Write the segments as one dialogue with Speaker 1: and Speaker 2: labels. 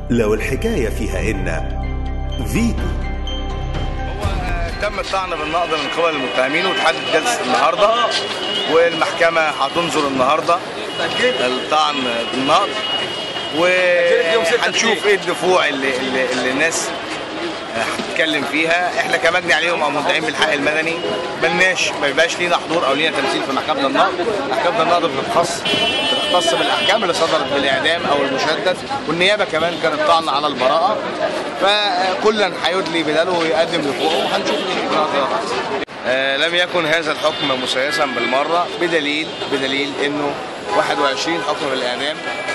Speaker 1: لو الحكاية فيها إن فيتو.
Speaker 2: تم الطعن بالنقض من قبل المتهمين وتحدد جلسة النهارده، والمحكمة هتنظر النهارده الطعن بالنقض، وهنشوف ايه الدفوع اللي الناس هتتكلم فيها. احنا كمجني عليهم او مدعين بالحق المدني ما يبقاش لينا حضور او لينا تمثيل في محكمة النقض. محكمة النقض بتختص بالاحكام اللي صدرت بالاعدام او المشدد، والنيابه كمان كانت طعن على البراءه، فكلا هيدلي بداله ويقدم دفوعه وهنشوف ايه. لم يكن هذا الحكم مسيسا بالمره، بدليل انه 21 حكم بالاعدام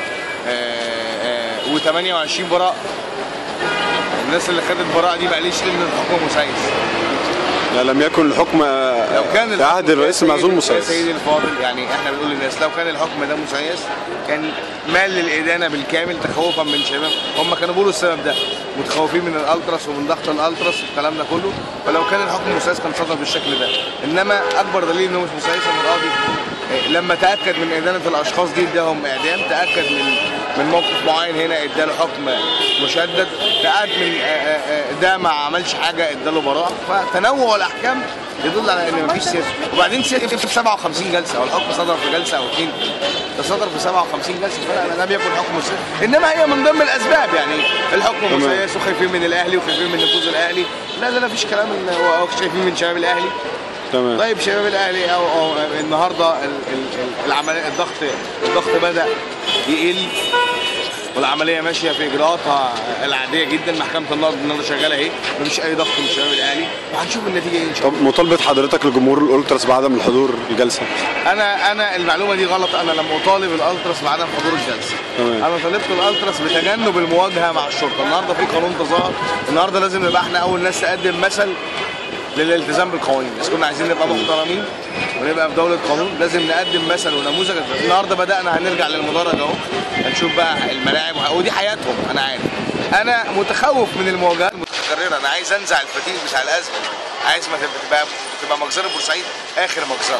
Speaker 2: و28 براءه. الناس اللي خدت براءه دي ما قاليش ان الحكم مسيس.
Speaker 3: لم يكن الحكم
Speaker 2: لو كان
Speaker 3: عهد الرئيس المعزول مسيس.
Speaker 2: سيدي الفاضل، يعني احنا بنقول للناس لو كان الحكم ده مسيس كان مال للادانه بالكامل تخوفا من شباب. هم كانوا بيقولوا السبب ده متخوفين من الالتراس ومن ضغط الالتراس والكلام ده كله، فلو كان الحكم مسيس كان صدر بالشكل ده. انما اكبر دليل انه مش مسيس ان القاضي لما تاكد من ادانه الاشخاص دي اداهم اعدام، تاكد من موقف معين هنا اداله حكم مشدد، تاكد من ده ما عملش حاجه اداله براءه. فتنوع الاحكام يدل على ان مفيش سياسه. وبعدين سياسه في 57 جلسه، والحكم صدر في جلسه او اثنين، ده صدر في 57 جلسه، فلا لم يكن حكم مسيس. انما هي من ضمن الاسباب، يعني الحكم مسيس وخايفين من الاهلي وخايفين من نفوذ الاهلي. لا مفيش كلام خايفين من شباب الاهلي.
Speaker 3: تمام.
Speaker 2: طيب شباب الاهلي أو النهارده العمليه الضغط بدا يقل، والعمليه ماشيه في اجراءاتها العاديه جدا. محكمه النقض النهارده شغاله اهي، مفيش اي ضغط من شباب الاهلي، وهنشوف النتيجه ايه ان شاء الله.
Speaker 3: طب مطالبه حضرتك لجمهور الالتراس بعدم الحضور الجلسه؟
Speaker 2: انا المعلومه دي غلط. انا لم اطالب الالتراس بعدم حضور الجلسه.
Speaker 3: تمام.
Speaker 2: انا طالبت الالتراس بتجنب المواجهه مع الشرطه. النهارده في قانون تظاهر، النهارده لازم نبقى احنا اول ناس تقدم مثل للالتزام بالقوانين. بس كنا عايزين نبقى محترمين ونبقى في دولة قانون، لازم نقدم مثل ونموذج. النهارده بدأنا هنرجع للمدرج اهو، هنشوف بقى الملاعب ودي حياتهم. انا عارف، انا متخوف من المواجهات المتكررة. انا عايز انزع الفتيل بتاع الازمة، عايز ما تبقى مجزرة بورسعيد اخر مجزرة.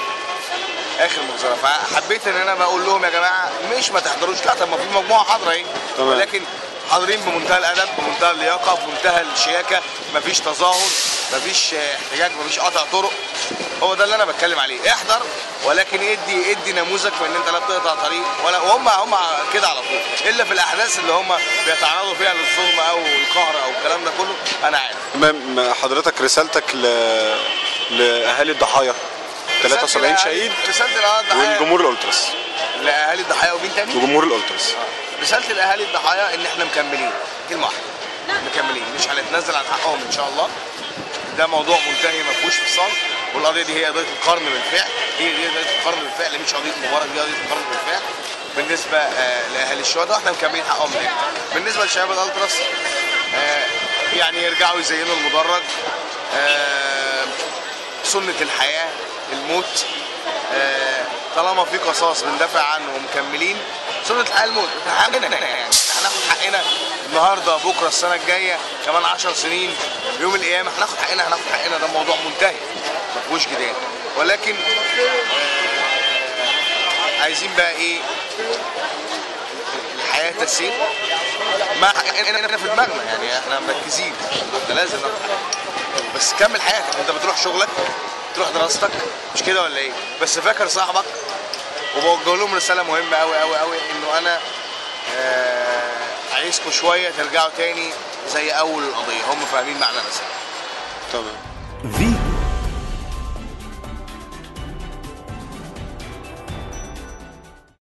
Speaker 2: فحبيت ان انا بقول لهم يا جماعة مش ما تحضروش، لا طب ما في مجموعة حاضرة اهي، ولكن حاضرين بمنتهى الادب، بمنتهى اللياقه، بمنتهى الشياكه، مفيش تظاهر، مفيش احتجاج، مفيش قطع طرق. هو ده اللي انا بتكلم عليه. احضر، ولكن ادي نموذج في ان انت لا بتقطع طريق ولا. وهم كده على طول، الا في الاحداث اللي هم بيتعرضوا فيها للظلم او القهر او الكلام ده كله. انا عارف.
Speaker 3: حضرتك رسالتك لاهالي الضحايا 73 شهيد والجمهور الالتراس.
Speaker 2: لاهالي الضحايا ومين تاني؟
Speaker 3: وجمهور الالتراس.
Speaker 2: رسالة الاهالي الضحايا ان احنا مكملين، كلمة واحدة، مكملين، مش هنتنازل عن حقهم ان شاء الله. ده موضوع منتهي ما فيهوش فصال، والقضية دي هي قضية القرن بالفعل، دي قضية القرن بالفعل، مش قضية مبارك، دي قضية القرن بالفعل بالنسبة لاهالي الشهداء، واحنا مكملين حقهم هنا. بالنسبة لشباب الالتراس يعني يرجعوا يزينوا المدرج، سنة الحياة، الموت، طالما في قصاص بندافع عنه ومكملين. سنة الحياة الموت، يعني هناخد حقنا النهارده، بكره، السنة الجاية، كمان 10 سنين، يوم القيامة هناخد حقنا. ده موضوع منتهي ما فيهوش جدال. ولكن عايزين بقى ايه؟ الحياة تسير مع حقنا في دماغنا، يعني احنا مركزين، احنا لازم ناخد حقنا. بس كمل حياتك، انت بتروح شغلك، تروح دراستك، مش كده ولا ايه؟ بس فاكر صاحبك، وبوجه لهم رساله مهمه قوي قوي قوي، انه انا عايزكم شويه ترجعوا تاني زي اول القضيه. هم فاهمين معنى الرساله.
Speaker 3: تمام.
Speaker 1: فيتو.